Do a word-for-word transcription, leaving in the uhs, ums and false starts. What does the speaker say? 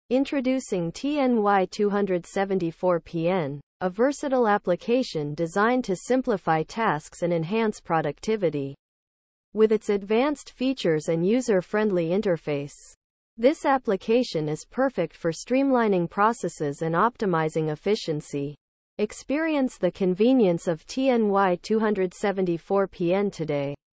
Introducing T N Y two seventy-four P N, a versatile application designed to simplify tasks and enhance productivity. With its advanced features and user-friendly interface, this application is perfect for streamlining processes and optimizing efficiency. Experience the convenience of T N Y two seventy-four P N today.